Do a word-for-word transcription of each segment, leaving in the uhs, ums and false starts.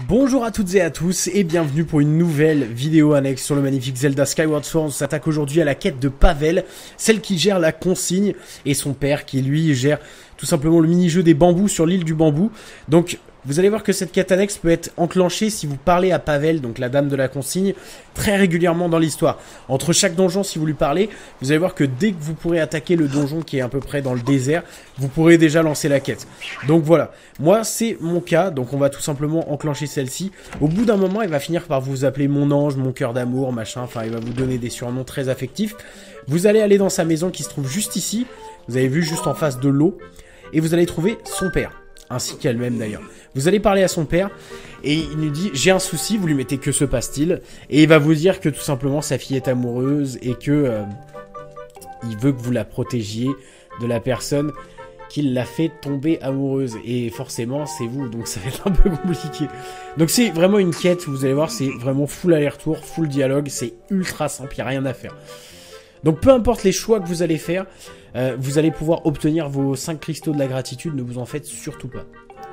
Bonjour à toutes et à tous et bienvenue pour une nouvelle vidéo annexe sur le magnifique Zelda Skyward Sword. On s'attaque aujourd'hui à la quête de Pavel, celle qui gère la consigne, et son père qui lui gère tout simplement le mini-jeu des bambous sur l'île du bambou. Donc vous allez voir que cette quête annexe peut être enclenchée si vous parlez à Pavel, donc la dame de la consigne, très régulièrement dans l'histoire. Entre chaque donjon, si vous lui parlez, vous allez voir que dès que vous pourrez attaquer le donjon qui est à peu près dans le désert, vous pourrez déjà lancer la quête. Donc voilà, moi c'est mon cas, donc on va tout simplement enclencher celle-ci. Au bout d'un moment, elle va finir par vous appeler mon ange, mon cœur d'amour, machin, enfin elle va vous donner des surnoms très affectifs. Vous allez aller dans sa maison qui se trouve juste ici, vous avez vu juste en face de l'eau, et vous allez trouver son père. Ainsi qu'elle-même d'ailleurs. Vous allez parler à son père et il nous dit j'ai un souci, vous lui mettez que se passe-t-il, et il va vous dire que tout simplement sa fille est amoureuse et que euh, il veut que vous la protégiez de la personne qui l'a fait tomber amoureuse, et forcément c'est vous, donc ça va être un peu compliqué. Donc c'est vraiment une quête, vous allez voir, c'est vraiment full aller-retour, full dialogue, c'est ultra simple, il n'y a rien à faire. Donc peu importe les choix que vous allez faire, euh, vous allez pouvoir obtenir vos cinq cristaux de la gratitude, ne vous en faites surtout pas.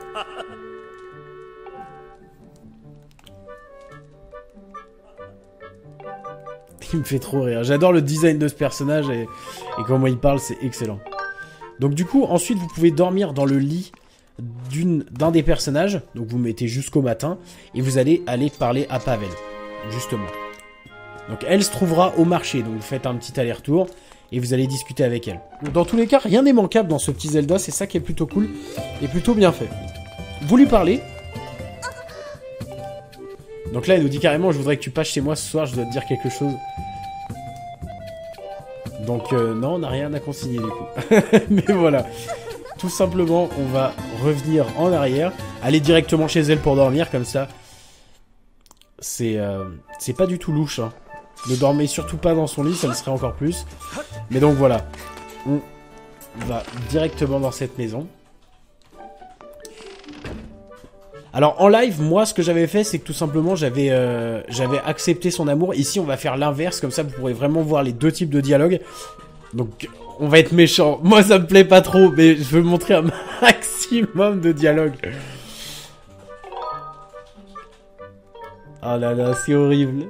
Il me fait trop rire, j'adore le design de ce personnage et, et comment il parle, c'est excellent. Donc du coup, ensuite vous pouvez dormir dans le lit d'une d'un des personnages, donc vous mettez jusqu'au matin, et vous allez aller parler à Pavel, justement. Donc elle se trouvera au marché, donc vous faites un petit aller-retour et vous allez discuter avec elle. Dans tous les cas, rien n'est manquable dans ce petit Zelda, c'est ça qui est plutôt cool et plutôt bien fait. Vous lui parlez. Donc là, elle nous dit carrément, je voudrais que tu passes chez moi ce soir, je dois te dire quelque chose. Donc euh, non, on n'a rien à consigner du coup. Mais voilà, tout simplement, on va revenir en arrière, aller directement chez elle pour dormir, comme ça. C'est euh, c'est pas du tout louche, hein. Ne dormez surtout pas dans son lit, ça le serait encore plus. Mais donc voilà, on va directement dans cette maison. Alors en live, moi ce que j'avais fait, c'est que tout simplement j'avais euh, j'avais accepté son amour. Ici on va faire l'inverse, comme ça vous pourrez vraiment voir les deux types de dialogues. Donc on va être méchant. Moi ça me plaît pas trop, mais je veux montrer un maximum de dialogue. Oh là là, c'est horrible.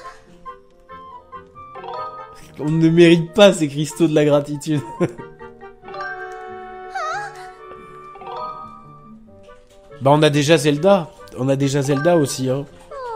On ne mérite pas ces cristaux de la gratitude. Bah on a déjà Zelda. On a déjà Zelda aussi, hein.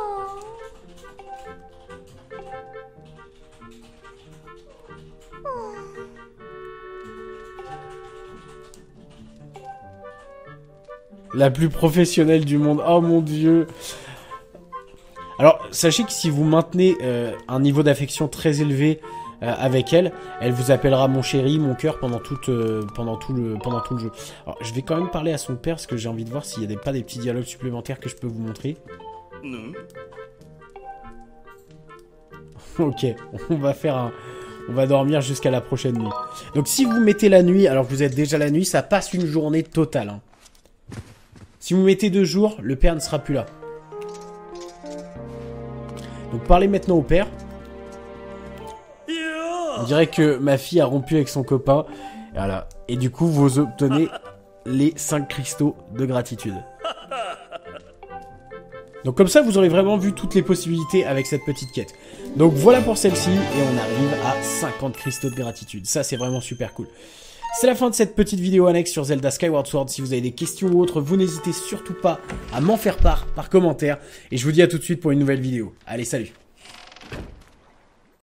La plus professionnelle du monde. Oh mon dieu. Alors, sachez que si vous maintenez euh, un niveau d'affection très élevé euh, avec elle, elle vous appellera mon chéri, mon cœur pendant tout, euh, pendant, tout le, pendant tout le jeu. Alors, je vais quand même parler à son père parce que j'ai envie de voir s'il n'y a des, pas des petits dialogues supplémentaires que je peux vous montrer. Non. Ok, on va faire un... On va dormir jusqu'à la prochaine nuit. Donc, si vous mettez la nuit alors que vous êtes déjà la nuit, ça passe une journée totale, hein. Si vous mettez deux jours, le père ne sera plus là. Donc parlez maintenant au père. On dirait que ma fille a rompu avec son copain. Et voilà. Et du coup, vous obtenez les cinq cristaux de gratitude. Donc comme ça, vous aurez vraiment vu toutes les possibilités avec cette petite quête. Donc voilà pour celle-ci. Et on arrive à cinquante cristaux de gratitude. Ça, c'est vraiment super cool. C'est la fin de cette petite vidéo annexe sur Zelda Skyward Sword. Si vous avez des questions ou autres, vous n'hésitez surtout pas à m'en faire part par commentaire. Et je vous dis à tout de suite pour une nouvelle vidéo. Allez, salut!